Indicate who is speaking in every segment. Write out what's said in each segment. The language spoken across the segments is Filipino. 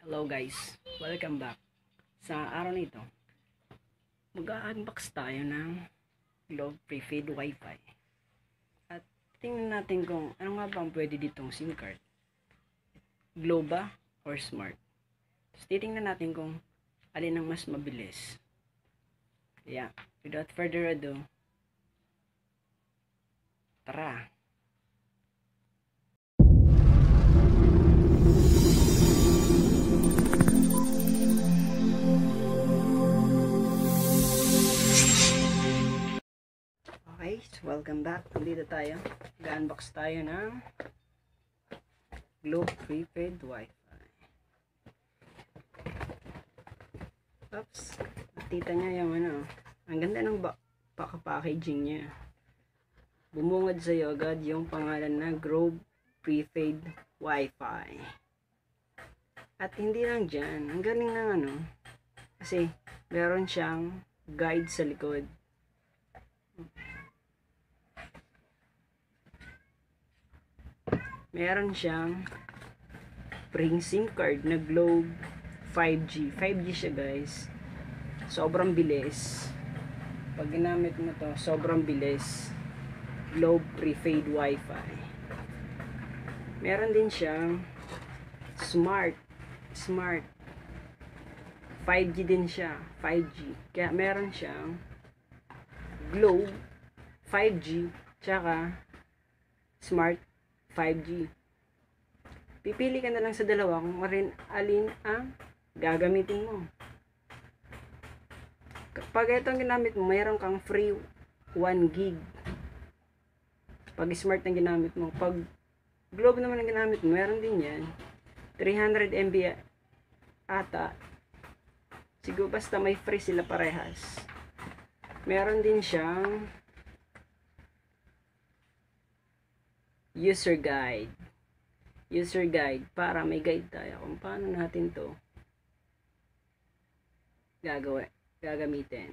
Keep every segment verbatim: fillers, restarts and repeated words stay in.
Speaker 1: Hello guys, welcome back. Sa araw na ito, mag-unbox tayo ng Globe Prepaid Wi-Fi. At tingnan natin kung ano nga bang pwede ditong SIM card. Globe ba or Smart? Tapos titingnan natin kung alin ang mas mabilis. Yeah, without further ado, tara! Okay, so welcome back. Nandito tayo. Mag-unbox tayo ng Globe Prepaid Wi-Fi. Oops. Nakita niya yung ano. Ang ganda ng paka-packaging niya. Bumungad sa'yo agad yung pangalan na Globe Prepaid Wi-Fi. At hindi lang dyan. Ang galing ng ano. Kasi meron siyang guide sa likod. Meron siyang free SIM card na Globe five G. five G siya guys. Sobrang bilis. Pag ginamit mo to, sobrang bilis. Globe Prepaid Wi-Fi. Meron din siyang Smart. Smart. five G din siya. five G. Kaya meron siyang Globe five G tsaka Smart five G. Pipili ka na lang sa dalawa kung rin alin ang gagamitin mo. Kapag itong ginamit mo, mayroon kang free one gig. Pag Smart ang ginamit mo. Pag Globe naman ang ginamit mo, meron din yan. three hundred megabytes ata. Siguro basta may free sila parehas. Meron din siyang user guide. User guide para may guide tayo kung paano natin to gagawin, gagamitin.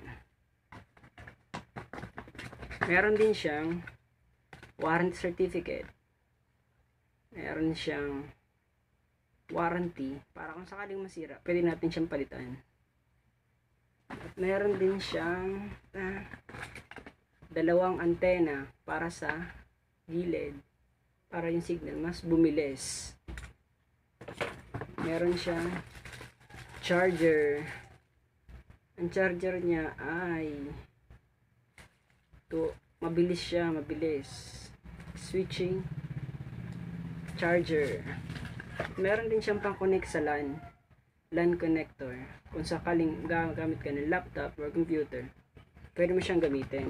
Speaker 1: Meron din siyang warranty certificate. Meron siyang warranty para kung sakaling masira, pwede natin siyang palitan. At meron din siyang ah, dalawang antena para sa gilid. Para yung signal mas bumilis. Meron siyang charger. Ang charger niya ay to mabilis siya, mabilis. Switching charger. Meron din siyang pang-connect sa LAN. LAN connector. Kung sakaling gagamit ka ng laptop or computer, pwede mo siyang gamitin.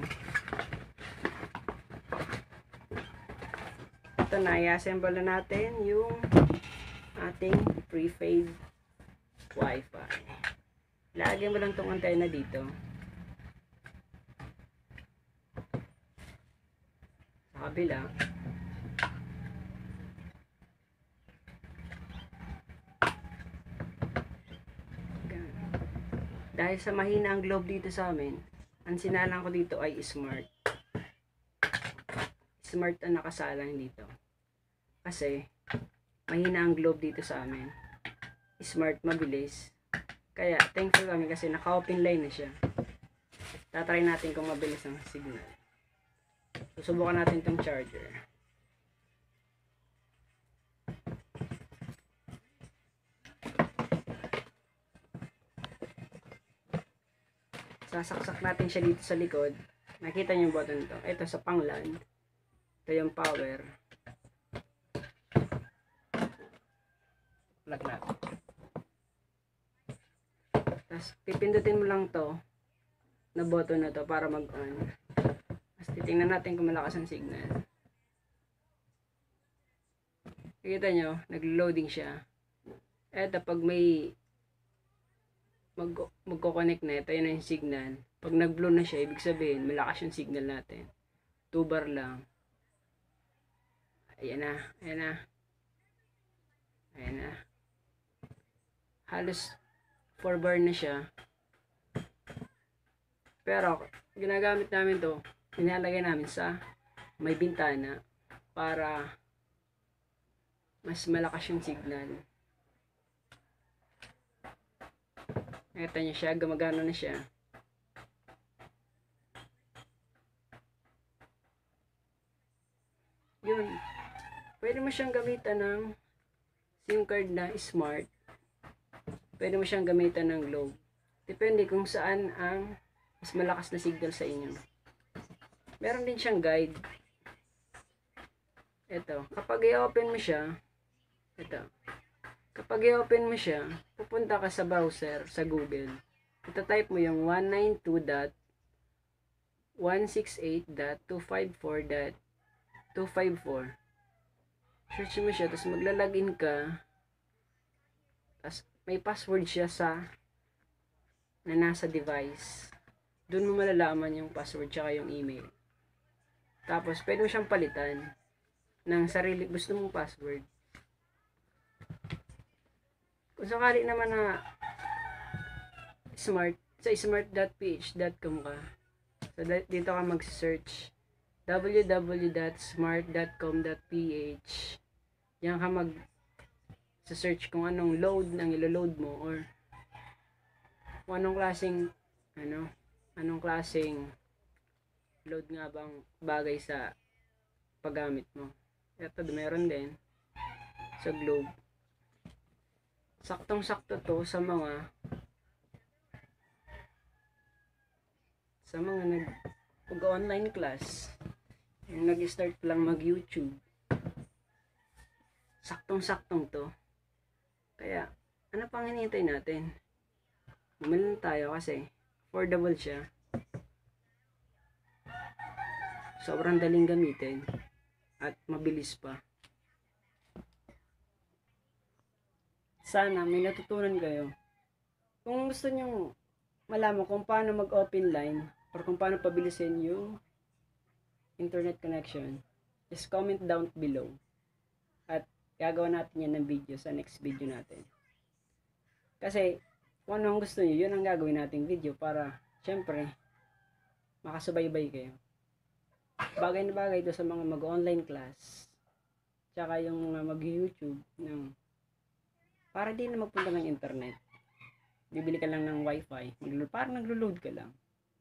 Speaker 1: Ito na, i-assemble na natin yung ating prepaid Wi-Fi. Lagyan mo lang itong antena dito. Sa kabila. Dahil sa mahina ang Globe dito sa amin, ang sinalang ko dito ay Smart. Smart ang nakasalang dito. Kasi mahina ang Globe dito sa amin. Smart, mabilis. Kaya thankful kami kasi naka-open line na siya. Tatry natin kung mabilis ang signal. Susubukan natin itong charger. Sasaksak natin siya dito sa likod. Nakita niyo yung button to. Ito sa pang-LAN. Ito yung power. Plug natin. Tapos pipindutin mo lang to na button na to para mag-on. Tapos titingnan natin kung malakas ang signal. Nakita nyo, nag-loading siya. Eto pag may mag magko-connect na, ito yun yung signal. Pag nag-blow na siya, ibig sabihin malakas yung signal natin. two bar lang. Ayan na, ayan na. Ayan na. Halos four bar na siya. Pero, ginagamit namin to, nilalagay namin sa may bintana para mas malakas yung signal. Nakita niyo siya, gumagana na siya. Yun. Pwede mo siyang gamitan ng SIM card na smart. Pwede mo siyang gamitan ng Globe. Depende kung saan ang mas malakas na signal sa inyo. Meron din siyang guide. Ito, kapag i-open mo siya, ito, kapag i-open mo siya, pupunta ka sa browser, sa Google. Ita-type mo yung one ninety-two dot one sixty-eight dot two fifty-four dot two fifty-four. Search mo siya, tapos maglalagin ka, tapos may password siya sa na nasa device. Doon mo malalaman yung password tsaka yung email. Tapos, pwede mo siyang palitan ng sarili gusto mong password. Kung sakali naman na smart, sa smart dot p h dot com ka, so dito ka mag-search w w w dot smart dot com dot p h. Diyan ka mag sa search kung anong load nang ilo-load mo, or kung anong klaseng ano, anong klaseng load nga bang bagay sa paggamit mo. Ito, meron din sa Globe. Saktong-sakto to sa mga sa mga nag pag-online class, yung nag-start lang mag-YouTube. Saktong-saktong to. Kaya, ano pang hinihintay natin? Bumili na tayo kasi affordable siya. Sobrang daling gamitin at mabilis pa. Sana may natutunan kayo. Kung gusto nyo malaman kung paano mag-open line or kung paano pabilisin yung internet connection, just comment down below. At gagawa natin yan ng video sa next video natin. Kasi kung ano ang gusto nyo, yun ang gagawin nating video para syempre makasubaybay kayo. Bagay na bagay ito sa mga mag-online class, tsaka yung mga mag-YouTube ng para din na magpunta ng internet. Bibili ka lang ng wifi, maglo- parang naglo-load ka lang.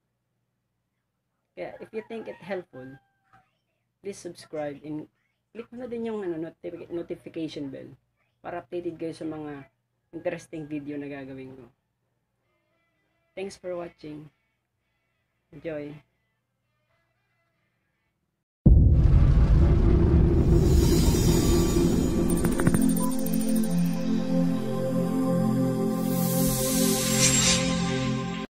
Speaker 1: Kaya if you think it helpful, please subscribe and click mo na din yung ano, notif- notification bell para updated kayo sa mga interesting video na gagawin ko. Thanks for watching. Enjoy.